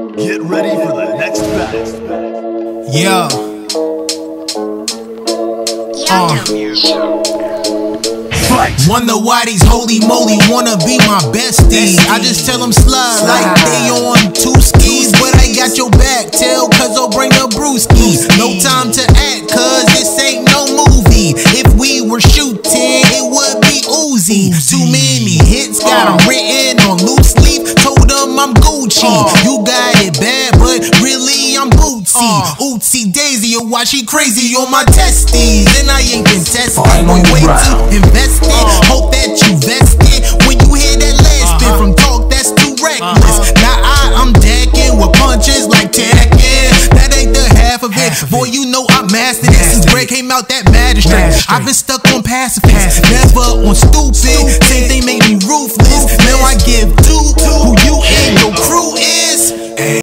Get ready for the next battle. Yo. Wonder why these holy moly wanna be my besties. I just tell them slide like they on two skis, but I got your back. Tell cuzzo bring the brewskis. No time to act, cuz this ain't no movie. If we were shooting, it would be Uzi. Too many hits, got them written on loose leaf. Told them I'm Gucci. You got it bad, but really I'm Bootsy. Oopsie daisy, or why she crazy on my testes. And I ain't been tested, boy, way too invested. Hope that you vested when you hear that last bit from talk that's too reckless. Now I'm decking with punches like Tekken. That ain't the half of it. Boy, you know I mastered it since Greg came out that magistrate. I've been stuck on pacifist, never on stupid.